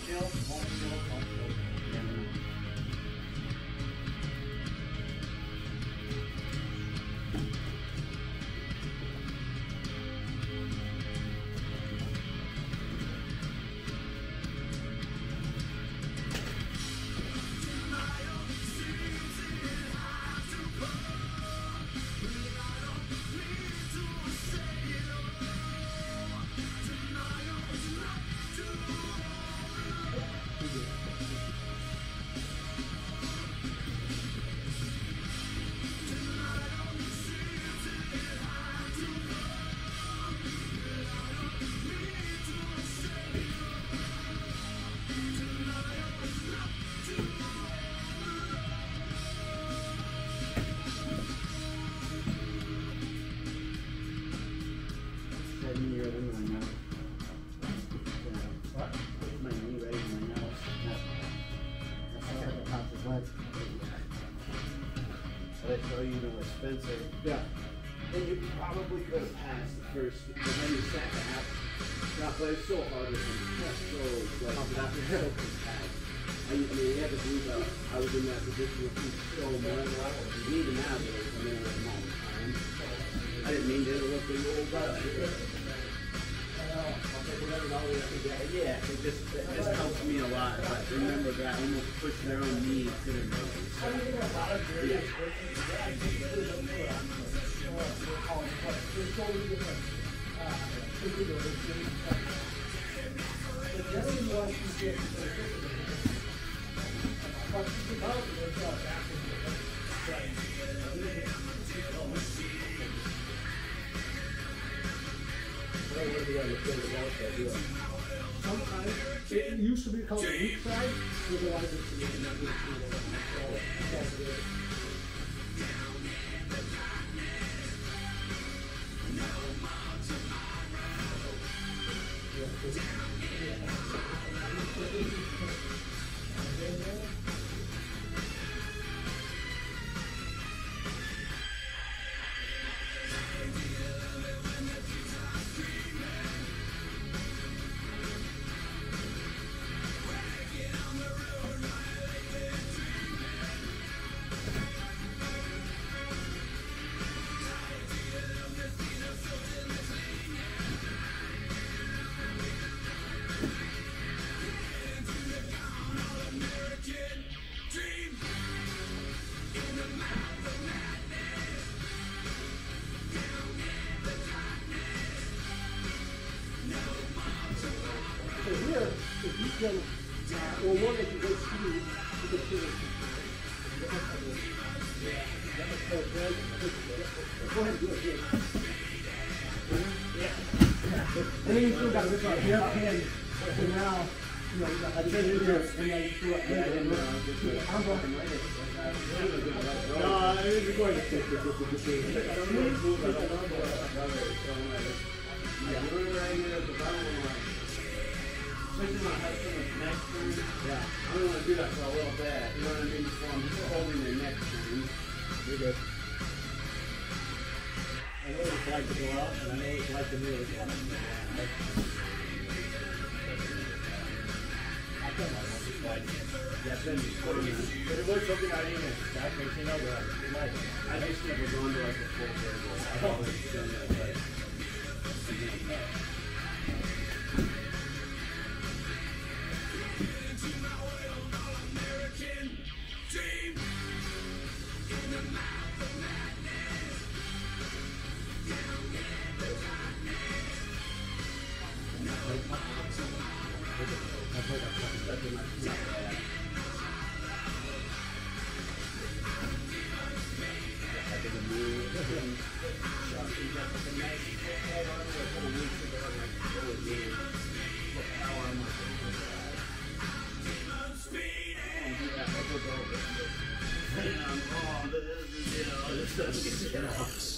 Spencer. Yeah. And you probably could have passed the first, but then you sat back. Yeah, but it's so hard with him. That's so, like, not so compact. I mean, you have to believe I was in that position with him so much. Even now, but I mean, with him all the time. I didn't mean to look at you, but yeah, it just helps me a lot. But remember that almost push their own needs to their movies. Yeah. Sometimes it used to be called the weak side. There's a lot of here, if you can, well, one that you go speed, you can see it. Go ahead and do it here. And then you still got this right here, and so now, you know, you got to get in here, and then you do it. I'm going right in. No, it's going to take this with the machine. Especially when I have so much neck turn. Yeah. I don't want to do that for a little bit. You know what I mean? Before I'm just holding the neck turn. You're good. I know what it's like to go out, and I know what it's like to move. Yeah, it's been before, man. But it was something I didn't expect. You know, like, I just never gone to like a full table. I've always done that, but Oh, this is, you know, this doesn't get